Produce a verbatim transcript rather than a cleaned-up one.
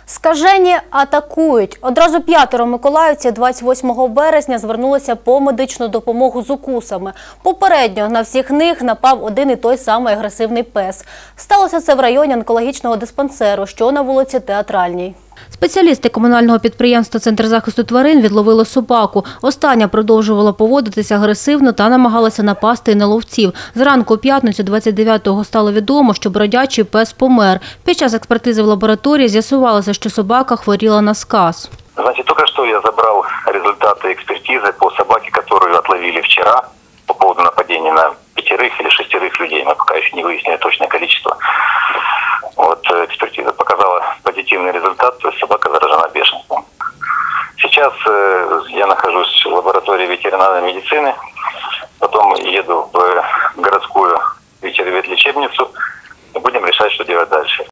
Скажені атакують. Одразу п'ятеро миколаївців двадцять восьмого березня звернулися по медичну допомогу з укусами. Попередньо на всіх них напав один і той самий агресивний пес. Сталося це в районі онкологічного диспансеру, що на вулиці Театральній. Спеціалісти комунального підприємства «Центр захисту тварин» відловили собаку. Остання продовжувала поводитися агресивно та намагалася напасти на ловців. Зранку у п'ятницю двадцять дев'ятого стало відомо, що бродячий пес помер. Під час експертизи в лабораторії з'ясувалося, що собака хворіла на сказ. Значит, только что я забрал результаты экспертизы по собаке, которую отловили вчера по поводу нападения на пятерых или шестерых людей. Мы пока еще не выяснили точное количество. Вот экспертиза показала позитивный результат, то есть собака заражена бешенством. Сейчас э, я нахожусь в лаборатории ветеринарной медицины